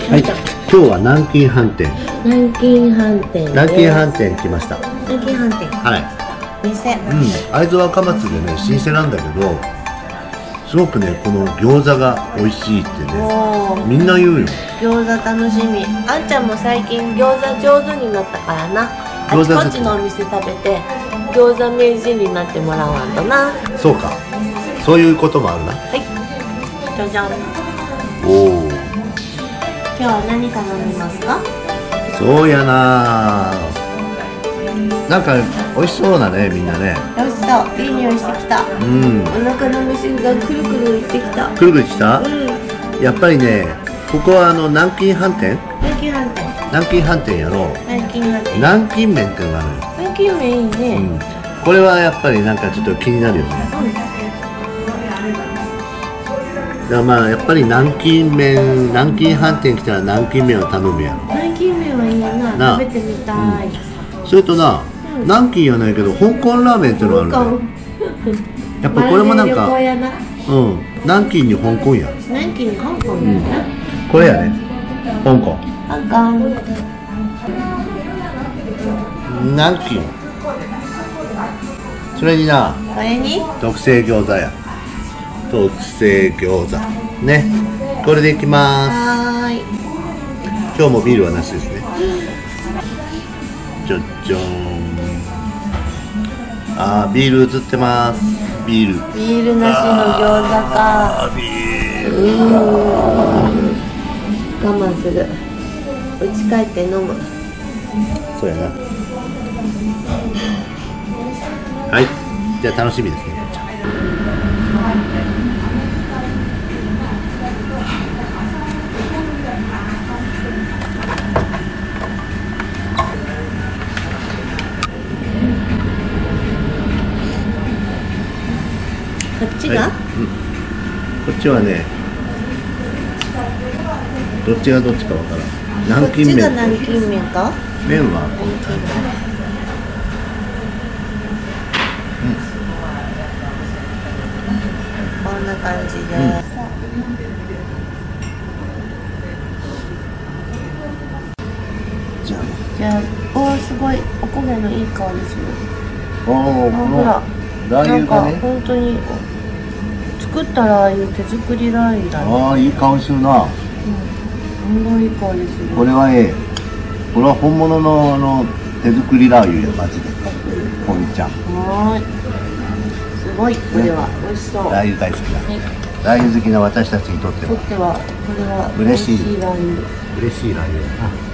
はい、今日は南京飯店。 南京飯店。 南京飯店来ました。 南京飯店。 はい。 店。 会津若松でね、老舗なんだけど。すごくね、この餃子が美味しいってね。みんな言うよ。 餃子楽しみ。あんちゃんも最近餃子上手になったからな。あちこちのお店食べて。餃子名人になってもらわんとな。 そうか。そういうこともあるな。 はい。じゃじゃん。 おお。 今日は何頼みますか？ そうやな。なんか美味しそうだね、みんなね。 美味しそう、いい匂いしてきた。お腹の虫がくるくるいってきた。 くるくるした？やっぱりね、ここは南京飯店？ 南京飯店。 南京飯店やろ。南京飯店。南京麺っていうのがあるよ。 南京麺いいね。 これはやっぱりなんかちょっと気になるよね。まあやっぱり南京飯店来たら南京麺を頼むやん。 南京麺はいいな、食べてみたい。 それとな、南京やないけど香港ラーメンっていうのがあるね。やっぱこれもなんか、南京に香港や。 南京に香港やな。 これやね、香港。 香港。 南京。それにな、 これに特製餃子や。特製餃子ね、これでいきます。 はい。 今日もビールはなしですね。じゃじゃーん。ビール映ってます。ビールなしの餃子か。ビール我慢する。家帰って飲む。 そうやな。はい、じゃあ楽しみですね。 こっちが、 こっちはね、どっちがどっちかわからん。南京麺。 こっちが南京麺か？ 麺はこんな感じで、じゃあ、すごいお焦げのいい香りする。ほら、なんか本当に作ったラー油、手作りラー油だね。 いい香りするな。 すごいいい香りする。 これはこれは本物の手作りラー油や、マジで。ポンちゃん。 すごい、これは美味しそう。 ラー油大好きだ。ラー油好きな私たちにとっては。 これは嬉しいラー油。 嬉しいラー油。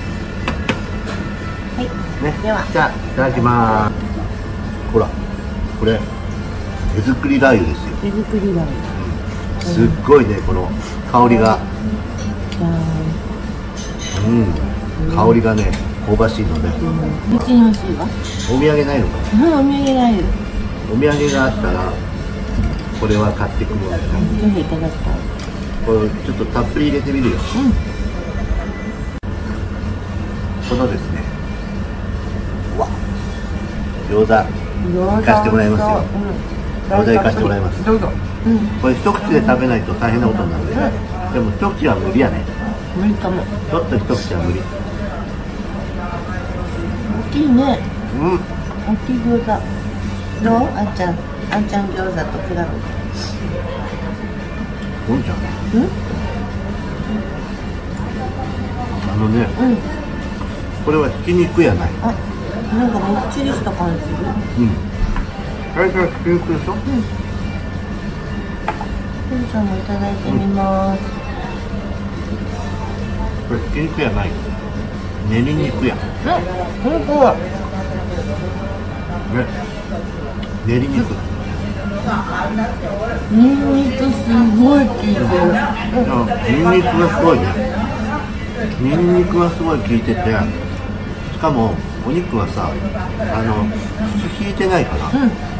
はい。 ね、 では、 じゃあいただきます。ほら、これ手作りラー油ですよ。 手作りラー油。 すっごいね、この香りが。香りがね、香ばしいので。 めっちゃ美味しいわ。 お土産ないのかな。 お土産ないよ。 お土産があったら、これは買ってくもんだよね。 ぜひいただきたい。 これちょっとたっぷり入れてみるよ。このですね。餃子。行かしてもらいますよ。餃子行かしてもらいます。どうぞ。これ一口で食べないと大変なことになるね。でも一口は無理やね。 無理かも。 ちょっと一口は無理。 大きいね。大きい餃子。どう？あんちゃん餃子と比べて。 どんちゃん。これはひき肉やない。 なんかもっちりした感じする。 大体ひき肉でしょ。 ポンちゃんもいただいてみます。 これひき肉やない。練り肉や。 本当は。 練り肉。 ニンニクすごい効いてる。 ニンニクがすごいね。ニンニクがすごい効いてて、しかもお肉はさ、引いてないから。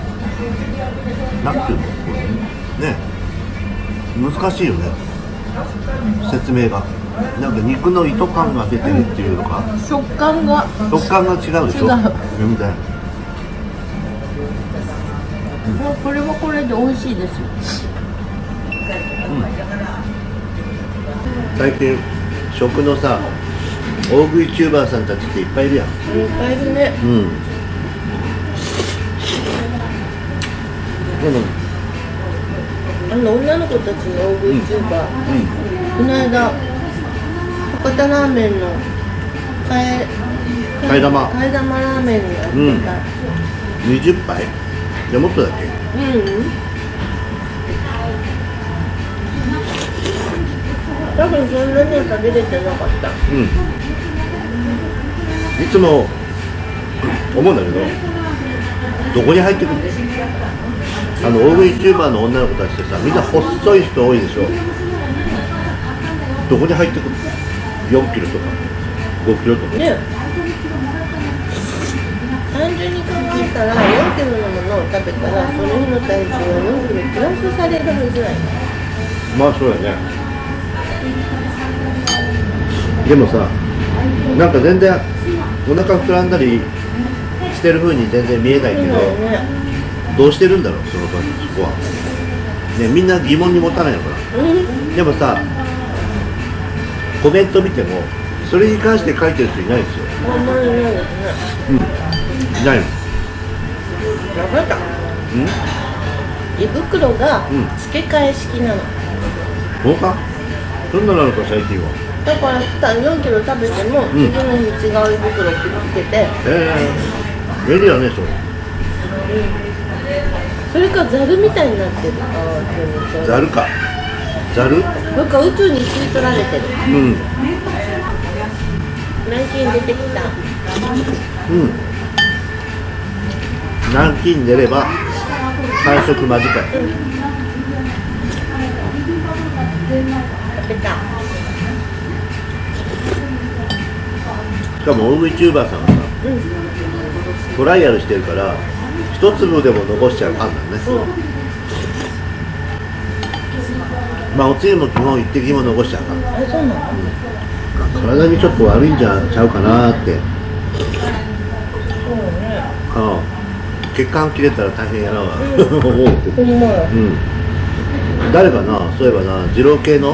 なんていうの、これね。難しいよね。説明が。なんか肉の糸感が出てるっていうのか。 食感が違うでしょ。全然。 これはこれで美味しいですよ。 最近食のさ大食いチューバーさんたちっていっぱいいるやん。 いっぱいいるね。 うん。でも女の子たちの大食いチューバー、この間博多ラーメンの替え玉ラーメンにやってた。 20杯？じゃもっとだっけ？ 多分そんなには食べれてなかった。 いつも思うんだけど、どこに入ってくるの？大食いチューバーの女の子たちってさ、みんな細い人多いでしょ。どこに入ってくるの？4キロとか5キロとかね。 単純に考えたら4キロのものを食べたらその日の体重は4キロプラスされるはずない。 まあそうだね。でもさ、なんか全然お腹膨らんだりしてる風に全然見えないけど、どうしてるんだろう、その場に、そこはね。みんな疑問に持たないのかな。でもさ、コメント見てもそれに関して書いてる人いないですよ。 あんまりないですね。 いないの。 やばいか。胃袋が付け替え式なの。 そうか。そんなのか最近は。 だから4キロ食べても次の日違う胃袋をくっつけて。 便利だねそれ。 それかザルみたいになってる。 ザルか。ザル？ なんか宇宙に吸い取られてる。南京出てきた。 南京出れば完食間近い。 食べた。 しかも大食いチューバーさんはさ、トライアルしてるから一粒でも残しちゃうパンなんね。まあおつゆも基本一滴も残しちゃうから。 そうなの？ 体にちょっと悪いんじゃちゃうかなって。血管切れたら大変やな思うけど。誰かな、そういえばな、二郎系の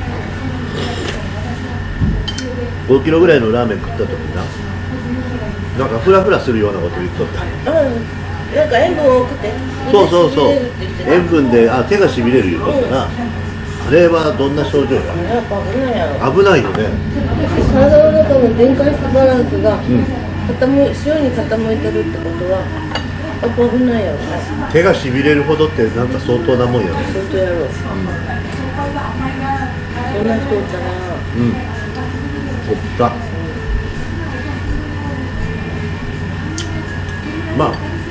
5キロぐらいのラーメン食った時な、なんかフラフラするようなこと言っとった。 なんか塩分多くて。 そう塩分で手がしびれる言うとったな。あれはどんな症状や？危ないよね。 体の中の電解質バランスが塩に傾いてるってことは危ないやろね。 手がしびれるほどってなんか相当なもんやろ。 相当やろう。そんな人おったな。 おった。まあ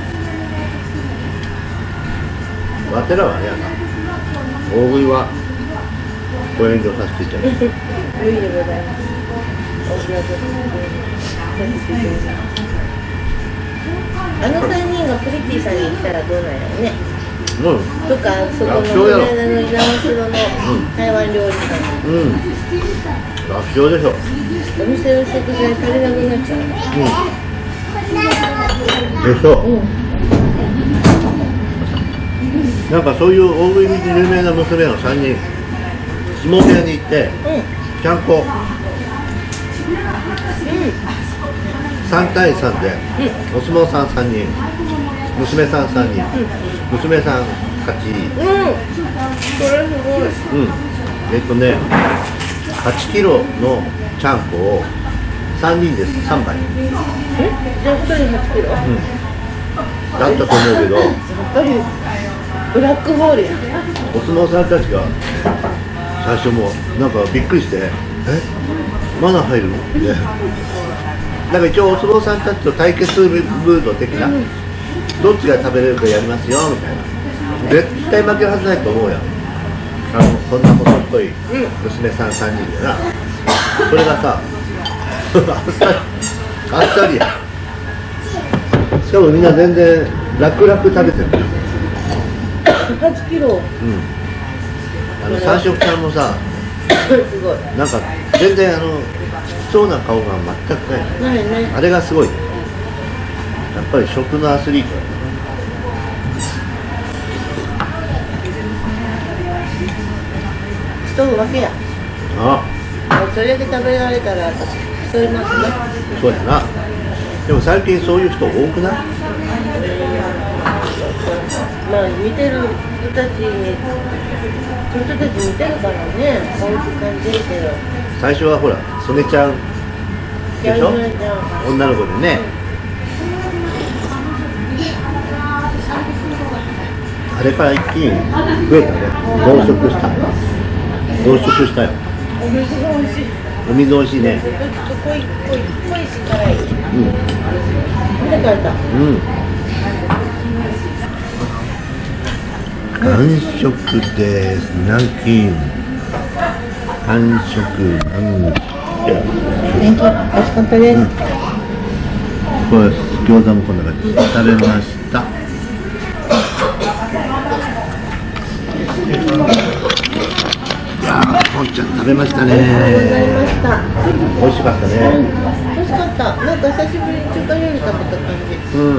わてらはあれやな、大食いはご遠慮させていただきます。 無理でございます。あの3人がプリティさんに行ったらどうなんやろね。とか、そこのこの間の稲城の台湾料理さんに。 楽勝でしょ。 お店の食材足りなくなっちゃう。 でしょ。なんかそういう大食いで有名な娘の3人、相撲部屋に行って、ちゃんこ3対3で、お相撲さん3人、娘さん3人、娘さん勝ち。 それすごい。 8キロのちゃんこを3人で3杯。 じゃあ1人8キロ？ だったと思うけど、 やっぱりブラックホールや。 お相撲さんたちが最初もなんかびっくりして、まだ入るのって。なんか一応お相撲さんたちと対決ムード的な、どっちが食べれるかやりますよみたいな。絶対負けるはずないと思うよ。こんな細っぽい娘さん3人でな。それがさあっさりや。しかもみんな全然楽々食べてる。 8キロ。 三食さんもさ、 すごい。 なんか全然きつそうな顔が全くない。 ないね。 あれがすごい。やっぱり食のアスリート。 人わけや。 それだけ食べられたら競いますね。 そうやな。でも最近そういう人多くない？ まあ見てる人たちに、その人たち見てるからね、こういう感じるけど。 最初はほら、曽根ちゃんでしょ？女の子でね。あれから一気に増えたね。増殖したよ。 お水が美味しい。 お水美味しいね。 ちょっと濃いし辛い。 うん。 なんで書いた？ うん。完食です。南京。完食。 美味しかったです。 これ餃子もこんな感じ。食べました。いやー、ぽんちゃん食べましたね。 ありがとうございました。 美味しかったね。 美味しかった。なんか久しぶりに中華料理食べた感じ。 うん。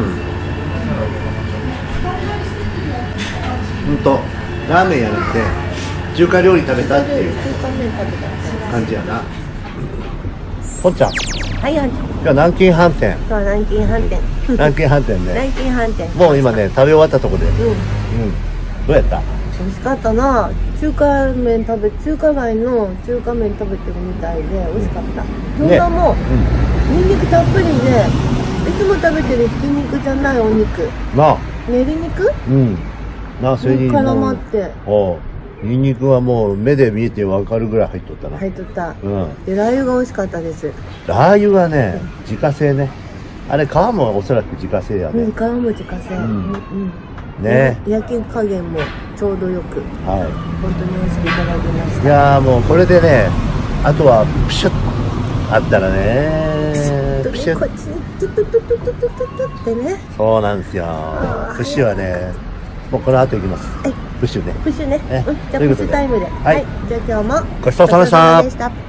本当、ラーメンやなくて中華料理食べたっていう中華麺食べた感じやな。ぽんちゃん、 はい、 今日南京飯店。 そう、南京飯店。 南京飯店ね。 南京飯店。 もう今ね、食べ終わったとこで。 うん。 どうやった？ 美味しかったな。中華街の中華麺食べてるみたいで美味しかった。餃子もニンニクたっぷりで、いつも食べてるひき肉じゃないお肉。 なあ。 練り肉？ なあ、それに絡まって。 ニンニクはもう目で見えてわかるぐらい入っとったな。 入っとった。 うん。 で、ラー油が美味しかったです。 ラー油はね、自家製ね。あれ皮もおそらく自家製やね。 皮も自家製。 ね。 焼き加減もちょうどよく。 はい。 本当に美味しくいただきました。 いやーもうこれでね、あとはプシュッあったらね、プシュッ。 こっちにトゥトゥトゥトゥトゥトゥトゥってね。 そうなんですよ。プシュはね、もうこの後行きます。プシュね。 プシュね。じゃあプシュタイムで。はい。じゃあ今日もごちそうさまでした。